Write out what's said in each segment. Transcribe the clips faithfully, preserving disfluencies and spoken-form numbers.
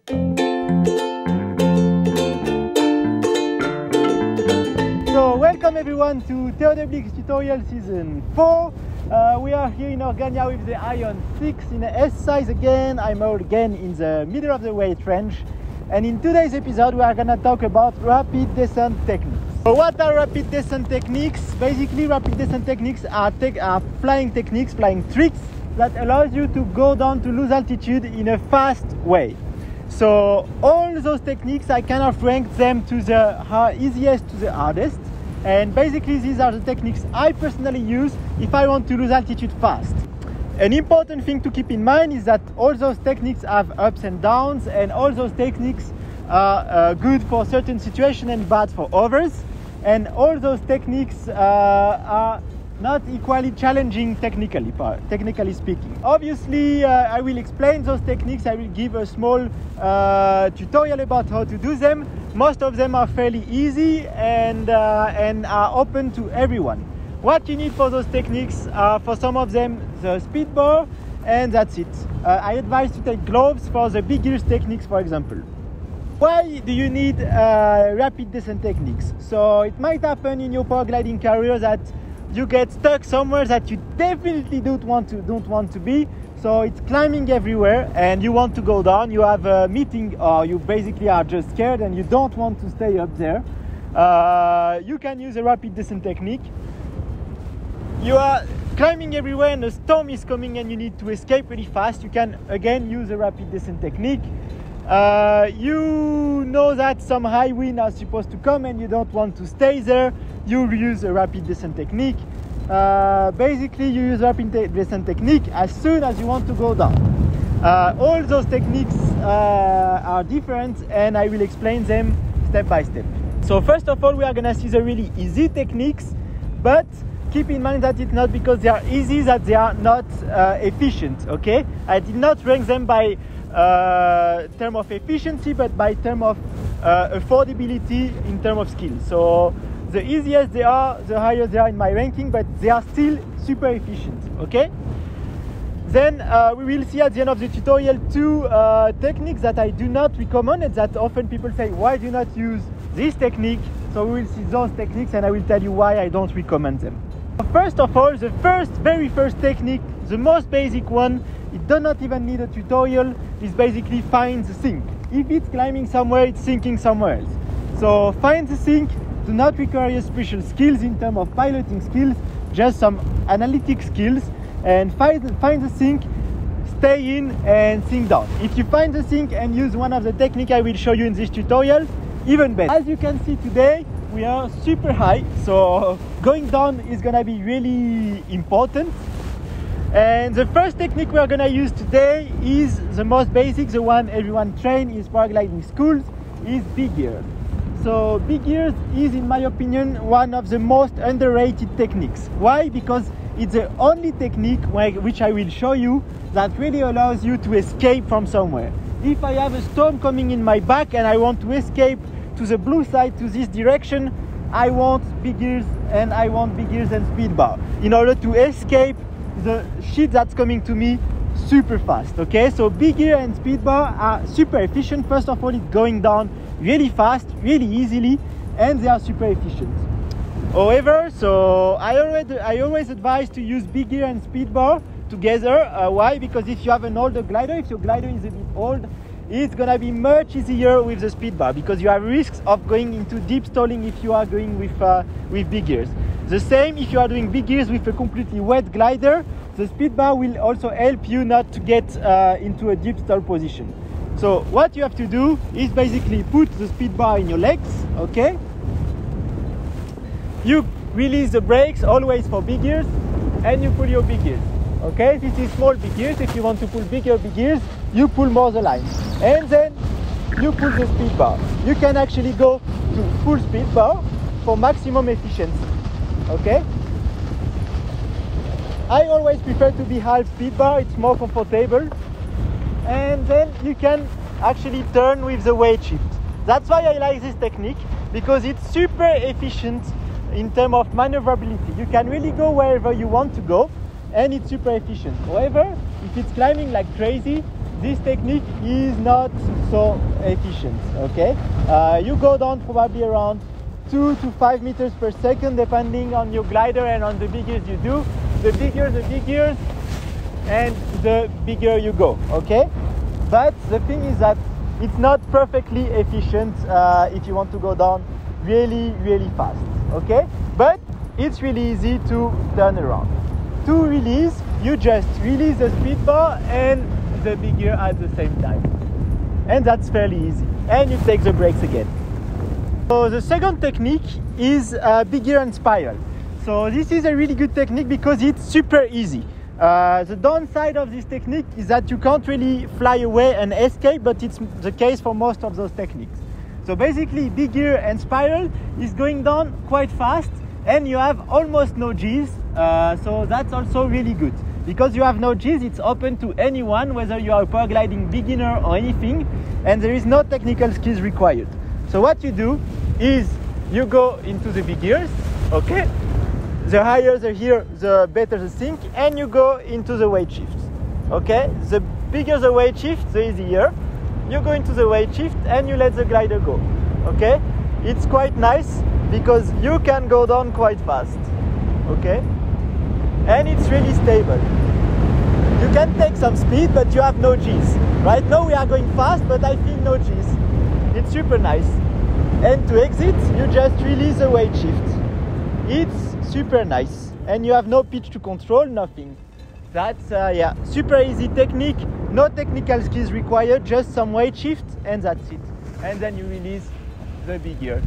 So welcome everyone to Theodoblix tutorial season four. Uh, we are here in Orgagna with the Ion six in a S size again. I'm again in the middle of the weight range. And in today's episode we are going to talk about rapid descent techniques. So what are rapid descent techniques? Basically rapid descent techniques are, te are flying techniques, flying tricks that allows you to go down to lose altitude in a fast way. So all those techniques, I kind of ranked them to the easiest to the hardest. And basically these are the techniques I personally use if I want to lose altitude fast. An important thing to keep in mind is that all those techniques have ups and downs, and all those techniques are uh, good for certain situations and bad for others. And all those techniques uh, are not equally challenging technically, technically speaking. Obviously, uh, I will explain those techniques. I will give a small uh, tutorial about how to do them. Most of them are fairly easy and, uh, and are open to everyone. What you need for those techniques are, for some of them, the speed bar, and that's it. Uh, I advise to take gloves for the big gears techniques, for example. Why do you need uh, rapid descent techniques? So it might happen in your paragliding career that you get stuck somewhere that you definitely don't want to don't want to be. So it's climbing everywhere and you want to go down. You have a meeting or you basically are just scared and you don't want to stay up there. Uh, you can use a rapid descent technique. You are climbing everywhere and a storm is coming and you need to escape really fast. You can again use a rapid descent technique. Uh, you know that some high wind are supposed to come and you don't want to stay there. You use a rapid descent technique. Uh, basically you use rapid descent technique as soon as you want to go down. Uh, all those techniques uh, are different and I will explain them step by step. So first of all we are gonna see the really easy techniques, but keep in mind that it's not because they are easy that they are not uh, efficient, okay? I did not rank them by uh, term of efficiency, but by term of uh, affordability in term of skill. So the easier they are, the higher they are in my ranking, but they are still super efficient, okay? Then uh, we will see at the end of the tutorial two uh, techniques that I do not recommend and that often people say, why do you not use this technique? So we will see those techniques and I will tell you why I don't recommend them. First of all, the first, very first technique, the most basic one, it does not even need a tutorial, is basically find the sink. If it's climbing somewhere, it's sinking somewhere else. So find the sink, do not require special skills in terms of piloting skills, just some analytic skills, and find, find the sink, stay in and sink down. If you find the sink and use one of the techniques I will show you in this tutorial, even better. As you can see today, we are super high, so going down is gonna be really important. And the first technique we are gonna use today is the most basic, the one everyone trains in paragliding schools, is big gear. So big gears is, in my opinion, one of the most underrated techniques. Why? Because it's the only technique which I will show you that really allows you to escape from somewhere. If I have a storm coming in my back and I want to escape to the blue side, to this direction, I want big gears and I want big gears and speed bar in order to escape the shit that's coming to me super fast, okay? So big gear and speed bar are super efficient. First of all, it's going down really fast, really easily, and they are super efficient. However, so I always, I always advise to use big gear and speed bar together. Uh, why? Because if you have an older glider, if your glider is a bit old, it's gonna be much easier with the speed bar because you have risks of going into deep stalling if you are going with, uh, with big gears. The same if you are doing big gears with a completely wet glider, the speed bar will also help you not to get uh, into a deep stall position. So what you have to do is basically put the speed bar in your legs, okay? You release the brakes always for big gears and you pull your big gears, okay? This is small big gears. If you want to pull bigger big gears, you pull more the line and then you pull the speed bar. You can actually go to full speed bar for maximum efficiency, okay? I always prefer to be half speed bar, it's more comfortable. And then you can actually turn with the weight shift. That's why I like this technique, because it's super efficient in terms of maneuverability. You can really go wherever you want to go and it's super efficient. However, if it's climbing like crazy, this technique is not so efficient, okay? Uh, you go down probably around two to five meters per second depending on your glider and on the bigger you do. The bigger the bigger and the bigger you go, okay? But the thing is that it's not perfectly efficient uh, if you want to go down really, really fast, okay? But it's really easy to turn around. To release, you just release the speed bar and the big gear at the same time. And that's fairly easy. And you take the brakes again. So the second technique is uh, big gear and spiral. So this is a really good technique because it's super easy. Uh, the downside of this technique is that you can't really fly away and escape, but it's the case for most of those techniques. So basically, big gear and spiral is going down quite fast and you have almost no G's, uh, so that's also really good. Because you have no G's, it's open to anyone, whether you are a paragliding beginner or anything, and there is no technical skills required. So what you do is you go into the big gears, okay? The higher the gear, the better the sink, and you go into the weight shift, okay? The bigger the weight shift, the easier. You go into the weight shift and you let the glider go, okay? It's quite nice because you can go down quite fast, okay? And it's really stable. You can take some speed, but you have no G's. Right now we are going fast, but I feel no G's. It's super nice. And to exit, you just release the weight shift. It's super nice. And you have no pitch to control, nothing. That's, uh, yeah, super easy technique. No technical skills required, just some weight shift, and that's it. And then you release the big gear.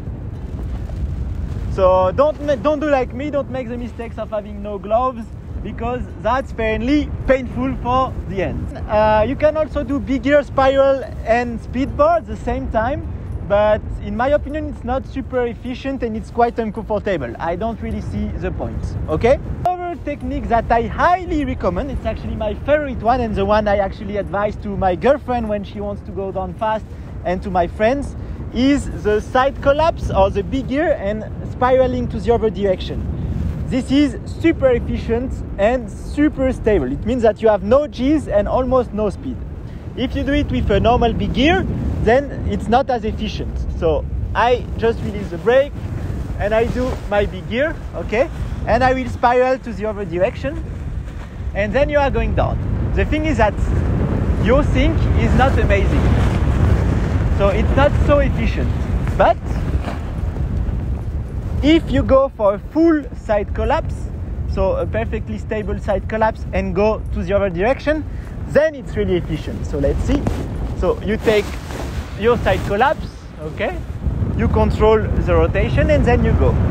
So don't, don't do like me, don't make the mistakes of having no gloves, because that's apparently painful for the end. Uh, you can also do big gear, spiral and speed bar at the same time, but in my opinion it's not super efficient and it's quite uncomfortable. I don't really see the point, okay? Another technique that I highly recommend, it's actually my favorite one and the one I actually advise to my girlfriend when she wants to go down fast and to my friends, is the side collapse or the big gear and spiraling to the other direction. This is super efficient and super stable. It means that you have no G's and almost no speed. If you do it with a normal big gear, then it's not as efficient. So I just release the brake and I do my big gear, okay? And I will spiral to the other direction and then you are going down. The thing is that your sink is not amazing. So it's not so efficient, but if you go for a full side collapse, so a perfectly stable side collapse and go to the other direction, then it's really efficient. So let's see. So you take your side collapse, okay? You control the rotation and then you go.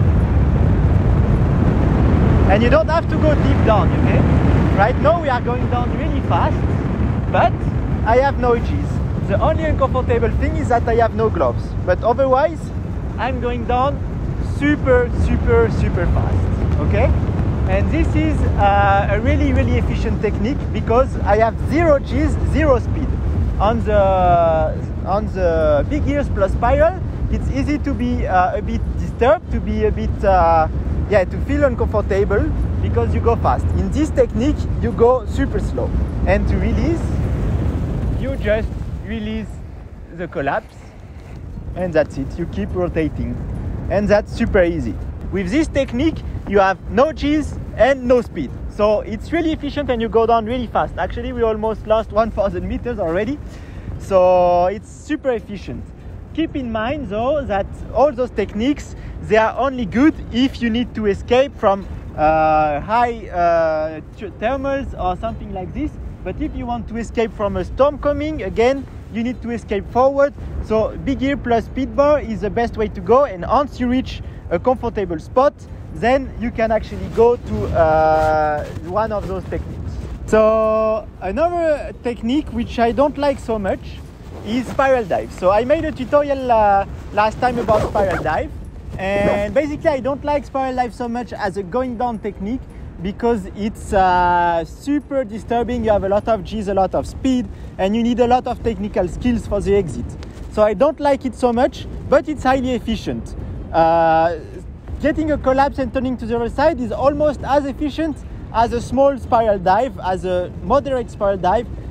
And you don't have to go deep down, okay? Right now we are going down really fast, but I have no G's. The only uncomfortable thing is that I have no gloves, but otherwise I'm going down super, super, super fast, okay? And this is uh, a really, really efficient technique because I have zero G's, zero speed. On the, on the big gears plus spiral, it's easy to be uh, a bit disturbed, to be a bit, uh, yeah, to feel uncomfortable because you go fast. In this technique, you go super slow. And to release, you just release the collapse and that's it. You keep rotating and that's super easy. With this technique you have no G's and no speed, so it's really efficient and you go down really fast. Actually we almost lost one thousand meters already, so it's super efficient. Keep in mind though that all those techniques, they are only good if you need to escape from uh, high uh, thermals or something like this. But if you want to escape from a storm coming, again, you need to escape forward. So big gear plus speed bar is the best way to go. And once you reach a comfortable spot, then you can actually go to uh, one of those techniques. So another technique which I don't like so much is spiral dive. So I made a tutorial uh, last time about spiral dive. And basically I don't like spiral dive so much as a going down technique, because it's uh, super disturbing. You have a lot of G's, a lot of speed, and you need a lot of technical skills for the exit. So I don't like it so much, but it's highly efficient. Uh, getting a collapse and turning to the other side is almost as efficient as a small spiral dive, as a moderate spiral dive.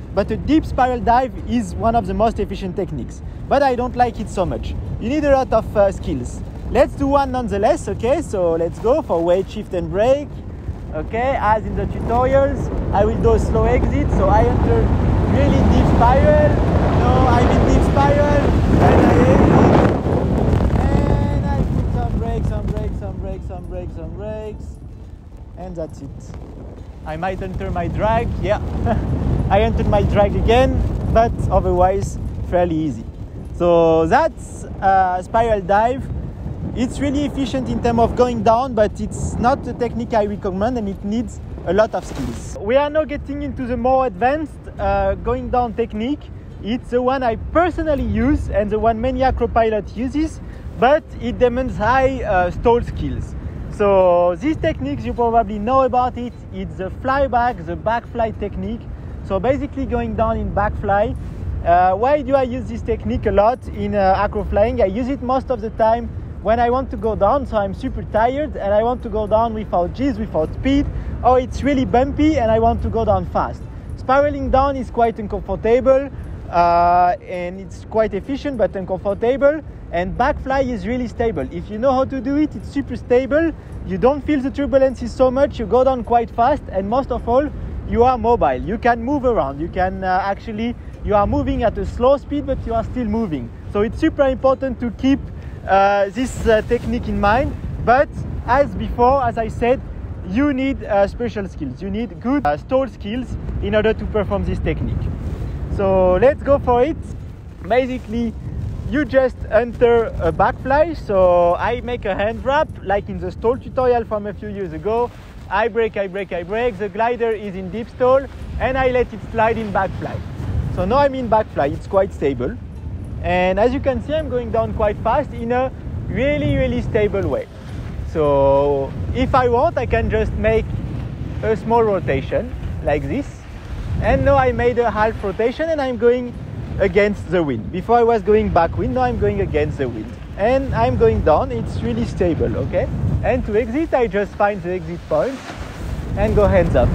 but a deep spiral dive is one of the most efficient techniques. But I don't like it so much. You need a lot of uh, skills. Let's do one nonetheless, okay? So let's go for weight shift and brake. Okay, as in the tutorials, I will do a slow exit, so I enter really deep spiral. No, I'm in deep spiral, and I exit. And I put some brakes, some brakes, some brakes, some brakes, some brakes. And that's it. I might enter my drag, yeah. I entered my drag again, but otherwise fairly easy. So that's a spiral dive. It's really efficient in terms of going down, but it's not a technique I recommend, and it needs a lot of skills. We are now getting into the more advanced uh, going down technique. It's the one I personally use and the one many acro pilot uses, but it demands high uh, stall skills. So these techniques, you probably know about it. It's the flyback, the back fly technique. So basically going down in back fly. Uh, why do I use this technique a lot in uh, acro flying? I use it most of the time when I want to go down, so I'm super tired and I want to go down without G's, without speed, or it's really bumpy and I want to go down fast. Spiraling down is quite uncomfortable uh, and it's quite efficient but uncomfortable, and backfly is really stable. If you know how to do it, it's super stable. You don't feel the turbulences so much, you go down quite fast, and most of all, you are mobile. You can move around. You can uh, actually, you are moving at a slow speed, but you are still moving. So it's super important to keep uh, this uh, technique in mind. But as before, as I said, you need uh, special skills. You need good uh, stall skills in order to perform this technique. So let's go for it. Basically, you just enter a backfly. So I make a hand wrap, like in the stall tutorial from a few years ago. I brake, I brake, I brake. The glider is in deep stall, and I let it slide in backfly. So now I'm in backfly. It's quite stable. And as you can see, I'm going down quite fast in a really, really stable way. So if I want, I can just make a small rotation like this. And now I made a half rotation and I'm going against the wind. Before I was going backwind, now I'm going against the wind. And I'm going down, it's really stable, okay? And to exit, I just find the exit point and go hands up.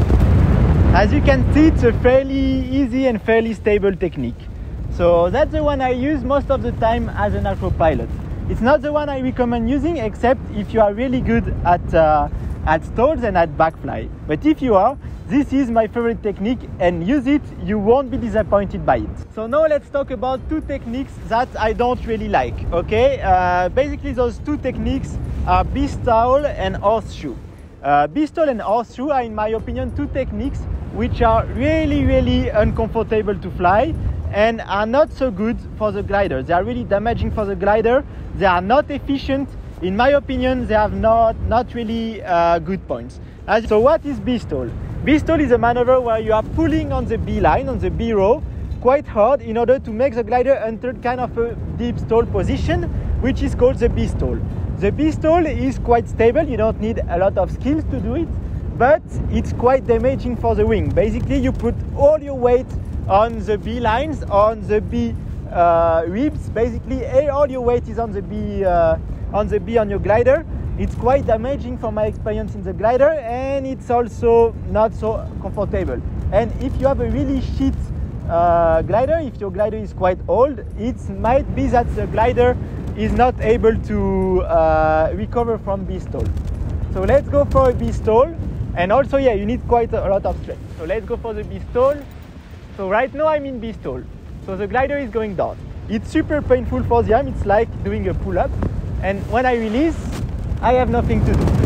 As you can see, it's a fairly easy and fairly stable technique. So that's the one I use most of the time as an acro pilot. It's not the one I recommend using, except if you are really good at, uh, at stalls and at backfly. But if you are, this is my favorite technique, and use it, you won't be disappointed by it. So now let's talk about two techniques that I don't really like, okay? Uh, basically those two techniques are B-stall and horseshoe. Uh, B-stall and horseshoe are, in my opinion, two techniques which are really, really uncomfortable to fly and are not so good for the glider. They are really damaging for the glider. They are not efficient. In my opinion, they have not, not really uh, good points. As, so what is B-stall? B-stall is a maneuver where you are pulling on the B line, on the B row, quite hard in order to make the glider enter kind of a deep stall position, which is called the B-stall. The B-stall is quite stable. You don't need a lot of skills to do it, but it's quite damaging for the wing. Basically, you put all your weight on the B lines, on the B uh, ribs. Basically, all your weight is on the B, uh, on the B on your glider. It's quite damaging from my experience in the glider, and it's also not so comfortable. And if you have a really shit uh, glider, if your glider is quite old, it might be that the glider is not able to uh, recover from B-stall. So let's go for a B-stall. And also, yeah, you need quite a lot of strength. So let's go for the B-stall. So right now I'm in B-stall. So the glider is going down. It's super painful for the arm. It's like doing a pull-up. And when I release, I have nothing to do.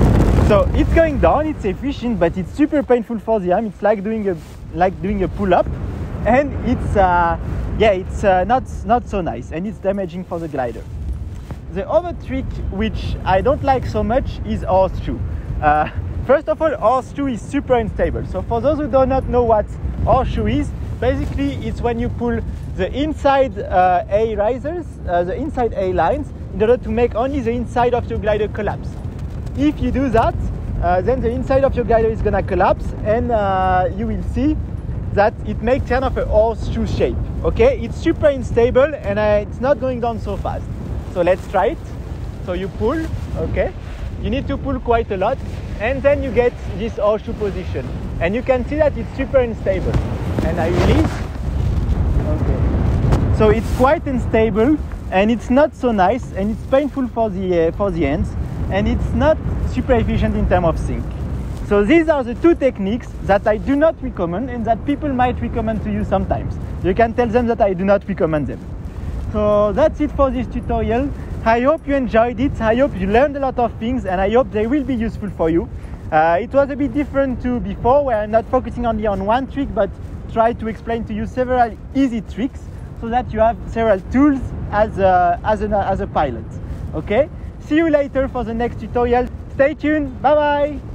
So it's going down, it's efficient, but it's super painful for the arm. It's like doing a like doing a pull-up, and it's uh, yeah, it's uh, not not so nice, and it's damaging for the glider. The other trick which I don't like so much is horseshoe. Uh, first of all, horseshoe is super unstable. So for those who do not know what horseshoe is, basically it's when you pull the inside uh, A risers, uh, the inside A lines, in order to make only the inside of your glider collapse. If you do that, uh, then the inside of your glider is gonna collapse, and uh, you will see that it makes kind of a horseshoe shape. Okay, it's super unstable, and uh, it's not going down so fast. So let's try it. So you pull, okay, you need to pull quite a lot, and then you get this horseshoe position, and you can see that it's super unstable. and I release. Okay. So it's quite unstable and it's not so nice and it's painful for the, uh, for the hands and it's not super efficient in terms of sync. So these are the two techniques that I do not recommend and that people might recommend to you sometimes. You can tell them that I do not recommend them. So that's it for this tutorial. I hope you enjoyed it. I hope you learned a lot of things and I hope they will be useful for you. Uh, it was a bit different to before where I'm not focusing only on one trick but try to explain to you several easy tricks so that you have several tools as a, as a, as a pilot. Okay? See you later for the next tutorial. Stay tuned. Bye bye.